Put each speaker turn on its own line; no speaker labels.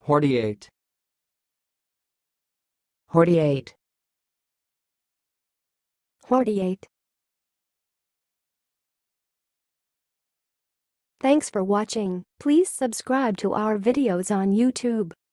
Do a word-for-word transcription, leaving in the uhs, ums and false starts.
hordeate,
hordeate,
hordeate. Thanks for watching. Please subscribe to our videos on YouTube.